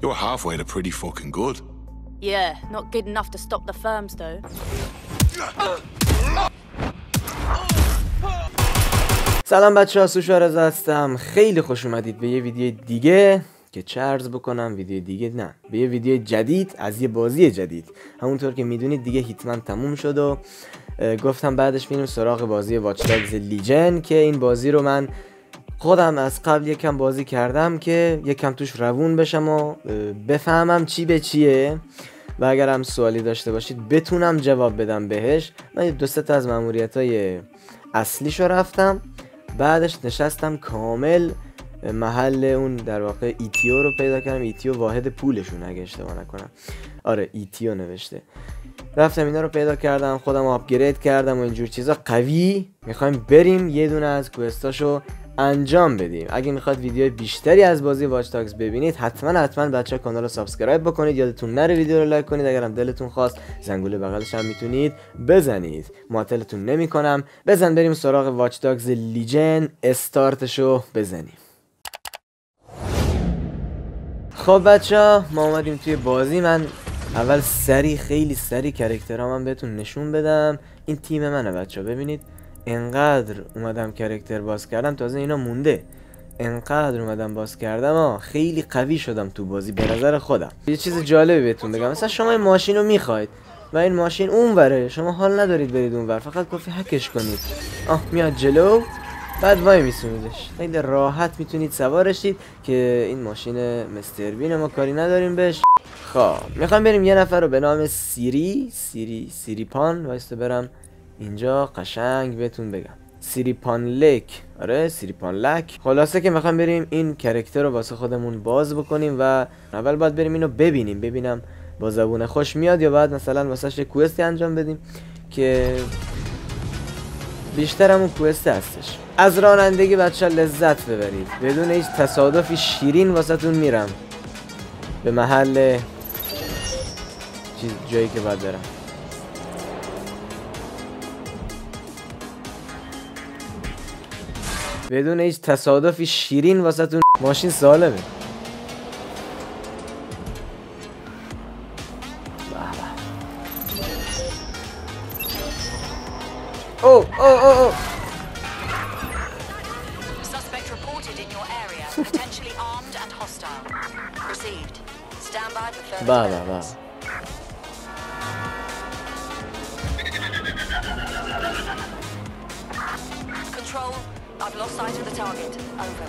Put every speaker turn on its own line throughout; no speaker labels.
You're halfway to pretty fucking good.
Yeah, not good enough to stop the firms though.
سلام بچه‌ها، سوشوارز هستم. خیلی خوش اومدید به یه ویدیو دیگه که چه عرض بکنم، ویدیو دیگه نه، به یه ویدیو جدید از یه بازی جدید. همونطور که میدونید دیگه هیتمن تموم شد و گفتم بعدش میریم سراغ بازی واچ داگز لیژن که این بازی رو من خودم از قبل یکم بازی کردم که یکم توش روون بشم و بفهمم چی به چیه و اگر هم سوالی داشته باشید بتونم جواب بدم بهش. من دو سه تا از ماموریت‌های اصلیشو رفتم، بعدش نشستم کامل محل اون در واقع ایتیو رو پیدا کردم. ایتیو واحد پولشون اگه اشتباه نکنم، آره ایتیو نوشته. رفتم اینا رو پیدا کردم، خودم آپگرید کردم و اینجور چیزا. قوی میخوایم بریم یه دونه از کوستاشو انجام بدیم. اگه میخواد ویدیو بیشتری از بازی واچ داگز ببینید حتما بچه‌ها کانال رو سابسکرایب بکنید، یادتون نره ویدیو رو لایک کنید، اگرم دلتون خواست زنگوله بغلش هم میتونید بزنید. معطلتون نمیکنم، بزن بریم سراغ واچ داگز لیژن، استارتشو بزنیم. خب بچه‌ها ما اومدیم توی بازی. من اول خیلی سری کرکترام بهتون نشون بدم. این تیم منه بچه‌ها، ببینید انقدر اومدم کرکتر باز کردم، تازه اینا مونده. انقدر اومدم باز کردم خیلی قوی شدم تو بازی به نظر خودم. یه چیز جالبی بهتون بگم، مثلا شما این ماشین رو میخواید و این ماشین اونوره، شما حال ندارید برید اونور، فقط کافی هکش کنید. میاد جلو، بعد وای میسونیدش. خیلی راحت میتونید سوارشید که این ماشین مستر بین ما کاری نداریم بهش. خب میخوام بریم یه نفر رو به نام سیریپان وایسته برم اینجا قشنگ بهتون بگم. سیریپان لک، آره سیریپان لک. خلاصه که میخوام بریم این کرکتر رو واسه خودمون باز بکنیم و اول باید بریم اینو ببینم با زبون خوش میاد یا بعد مثلا واسهش یه کوستی انجام بدیم که بیشتر همون کوست هستش. از رانندگی بچه لذت ببرید بدون هیچ تصادفی. شیرین واسه تون میرم به محل جایی که باید برم. بدون هیچ تصادفی شیرین واسه تون. ماشین سالمه. او
Suspect reported in your area, potentially armed and hostile. Received. Stand by for further developments. Control, I've lost sight of the target. Over.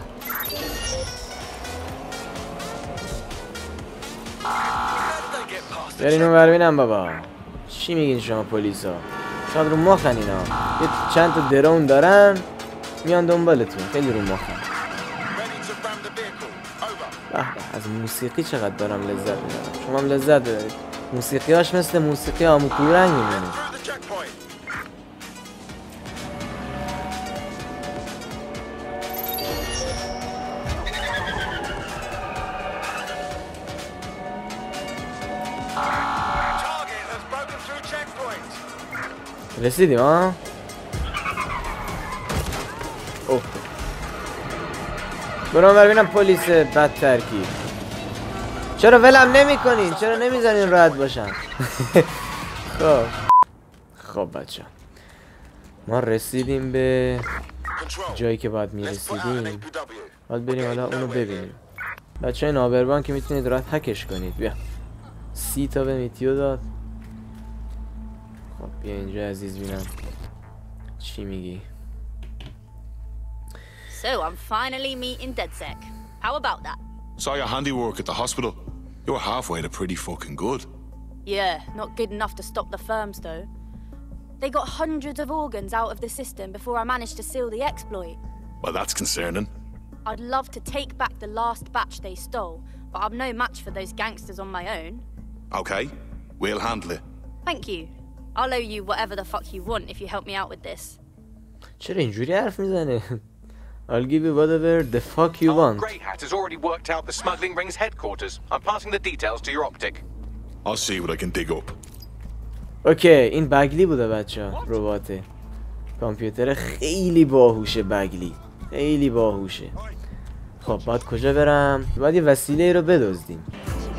برین اونور ببینم بابا چی میگین شما پلیسا. شاید رو مخن اینا، یه چند تا درون دارن میان دنبالتون. خیلی رو مخن. از موسیقی چقدر دارم لذت میبرم، شما هم لذت ببرید. موسیقیاش مثل موسیقی آموکورنگ میمونه. رسیدیم اوه. برام ببینم پلیس بد ترکیب. چرا ولم نمی کنین؟ چرا نمیزنین راحت باشم؟ خب بچه ما رسیدیم به جایی که باید میرسیدیم. باید بریم حالا اونو ببینیم. بچه های نابربان که میتونید راحت هکش کنید. بیا 30 تا به میتیو داد. خب بیا اینجا عزیز بینم چی میگی.
So I'm finally meeting DedSec. How about that?
Saw your handiwork at the hospital. You're halfway to pretty fucking good.
Yeah, not good enough to stop the firms though. They got hundreds of organs out of the system before I managed to seal the exploit.
Well, that's concerning.
I'd love to take back the last batch they stole, but I'm no match for those gangsters on my own.
Okay, we'll handle it.
Thank you. I'll owe you whatever the fuck you want if you help me out with this.
چرا اینجوری حرف میزنه؟ I'll give you whatever the fuck you want.
Grey Hat has already worked out the smuggling ring's headquarters. I'm passing the details to your optic.
I'll see what I can dig up.
اوکی این بگلی بوده بچه ها. رباته کامپیوتر خیلی باهوشه. بگلی خیلی باهوشه. خب باید کجا برم؟ باید یه وسیله رو بدزدیم.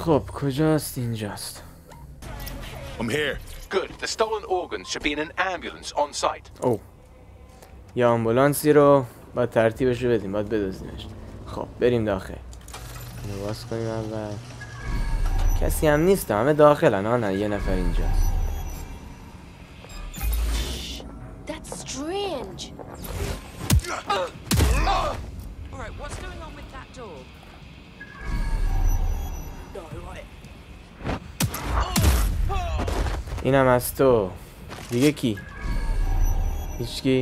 خب کجاست؟ اینجاست.
I'm here.
Good. The stolen organs should be in an ambulance on site.
او یه آمبولانسی رو باید ترتیبش رو بدیم، باید بدوزیمش. خب بریم داخل. اینو باز کنیم اول. کسی هم نیست، همه داخلن. نه یه نفر اینجاست.
That's strange.
Alright, what's going on with that door?
اینم از تو. دیگه کی؟ هیچکی؟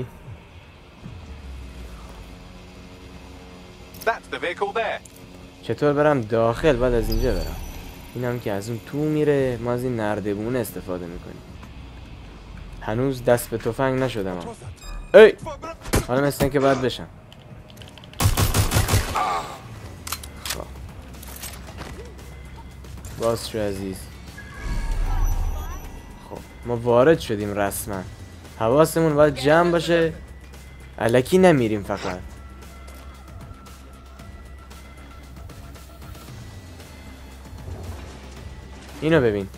That's the vehicle there.
چطور برم داخل؟ بعد از اینجا برم. اینم که از اون تو میره، ما از این نردبونه استفاده میکنیم. هنوز دست به تفنگ نشدم. ای! حالا مثل این که باید بشم. خب باز شو عزیز. خب ما وارد شدیم رسما. حواسمون باید جمع باشه، الکی نمیریم فقط. اینو ببین.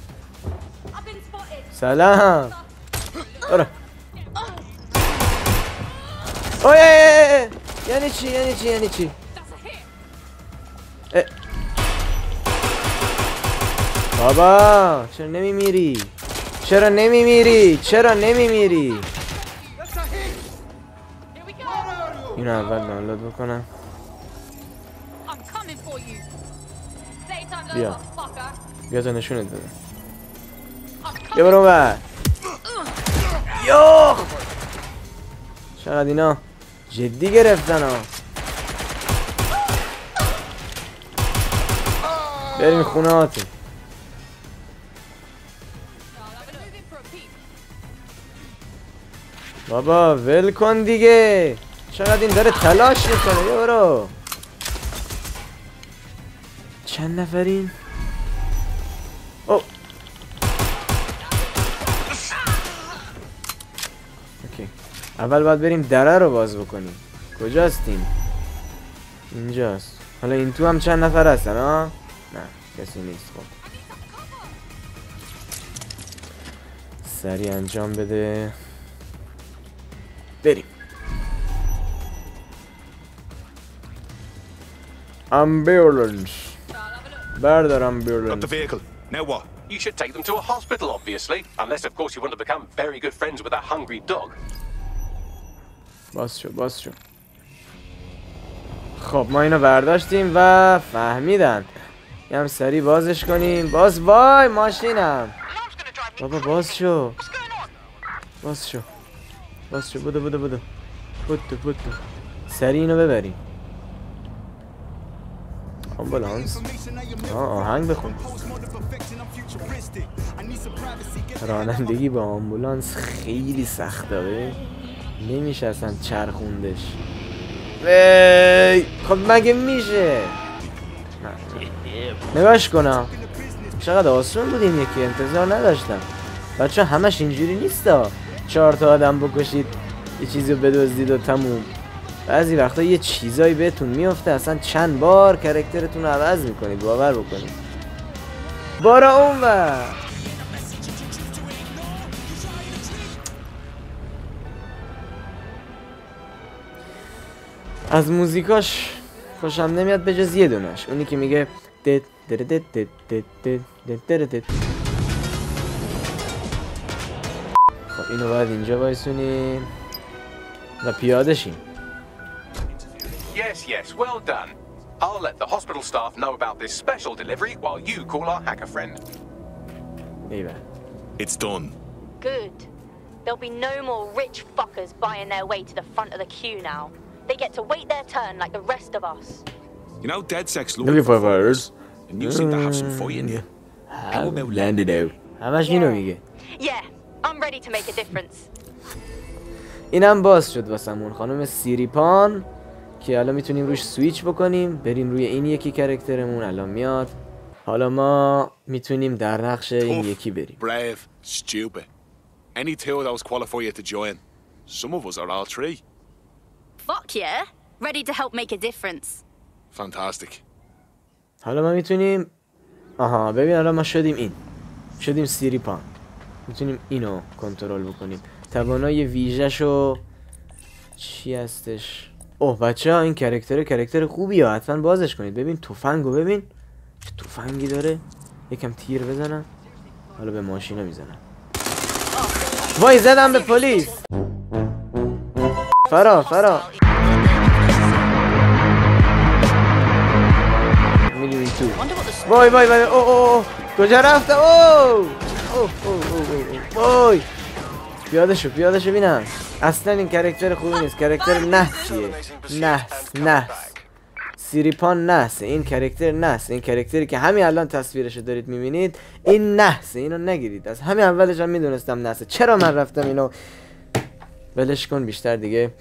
سلام. برو. اوه یعنی چی؟ یعنی چی؟ یعنی چی؟ بابا چرا نمیمیری؟ چرا نمیمیری؟ چرا نمیمیری؟ اینو اول دانلود بکنم. بیا بیا تا نشونت بده. بیا برو بر. یو چقدر اینا جدی گرفتن ها. بریم خونه هاتون. بابا ول کن دیگه. چقدر این داره تلاش میکنه. بیا برو. چند نفرین؟ او اوکی. اول باید بریم دره رو باز بکنیم. کجاست این؟ اینجاست. حالا این تو هم چند نفر هستن ها؟ نه کسی نیست. خب سریع انجام بده. بریم. امبولانس. بردار
Got the
امبولانس.
vehicle. Now what?
You should take them to a hospital, obviously. Unless, of course, you want to become very good friends with a hungry dog.
باز شو باز شو. خب ما اینو برداشتیم و فهمیدن. یه هم سریع بازش کنیم. باز وای ماشینم. بابا باز شو. باز شو. باز شو. بودو بودو بودو. بودو بودو. سریع اینو ببریم. آمبولانس. آهنگ بخون. رانندگی با آمبولانس خیلی سخته. نمیشه اصلا چرخوندش. خب مگه میشه؟ نگاش کنم چقدر آسون بود این یکی. انتظار نداشتم. بچه همش اینجوری نیستا 4 تا آدم بکشید یه چیزی رو بدزدید و تموم. بعضی وقتا یه چیزایی بهتون میفته اصلا چند بار کرکترتون رو عوض میکنید. باور بکنید. بارا اون و از موزیکاش خوشم نمیاد به جز یه دونش. اونی که میگه دد دد دد دد دد دد دد. خب اینو باید اینجا وایسونیم و پیاده شیم.
Yes, yes, well done. I'll let the hospital staff know about this special delivery while you call our hacker friend.
ایول.
It's done.
Good. There'll be no more rich fuckers buying their way to the front of the queue now. They get to wait their turn like the rest of us.
You know, DedSec's
Looking for birds.
and you seem to have some fight in you. How about
landed out. همش اینو میگه.
Yeah, I'm ready to make a difference.
اینم باز شد واسمون. خانم سیریپان که الان میتونیم روش سویچ بکنیم. بریم روی این یکی کرکترمون الان میاد. حالا ما میتونیم در نقش این یکی بریم.
Brave, stupid. Any two of those qualify you to join. Some of us are all three.
Fuck yeah. Ready to help make a difference.
Fantastic.
حالا ما میتونیم آها ببین الان ما شدیم سیریپان. میتونیم اینو کنترل بکنیم. توانای ویژه‌شو چی هستش؟ اوه بچه ها این کرکتر خوبیه، حتما بازش کنید. ببین تفنگو ببین چه تفنگی داره. یکم تیر بزنم حالا به ماشینا میزنم. وای زدم به پلیس. فرا میریم تو. وای اوه کجا رفته؟ وای پیاده شو بینم. اصلا این کرکتر خوبی نیست. کرکتر نحسیه. نحس سیریپان نحسه. این کرکتر نحسه. این کرکتری که همین الان تصویرشو دارید میبینید این نحسه. اینو نگیرید. از همین اولش هم میدونستم نحسه. چرا من رفتم اینو ولش کن. بیشتر دیگه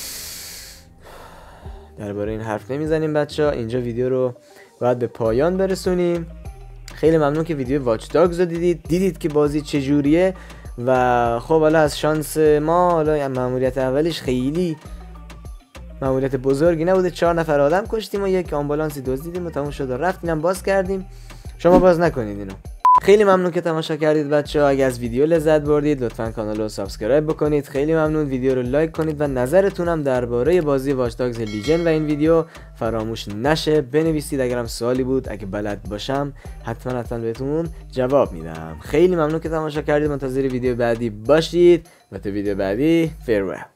درباره این حرف نمیزنیم بچه ها. اینجا ویدیو رو باید به پایان برسونیم. خیلی ممنون که ویدیو واچ داگز رو دیدید که بازی چجوریه. و خب حالا از شانس ما حالا مأموریت اولش خیلی مأموریت بزرگی نبوده. 4 نفر آدم کشتیم و یک آمبولانسی دزدیدیم و تموم شد و رفت. اینم باز کردیم. شما باز نکنید اینو. خیلی ممنون که تماشا کردید بچه‌ها. اگه از ویدیو لذت بردید لطفاً کانال رو سابسکرایب بکنید. خیلی ممنون. ویدیو رو لایک کنید و نظرتونم درباره بازی واچ داگز لیژن و این ویدیو فراموش نشه بنویسید. اگرم سوالی بود اگه بلد باشم حتما بهتون جواب میدم. خیلی ممنون که تماشا کردید. منتظر ویدیو بعدی باشید و تا ویدیو بعدی farewell.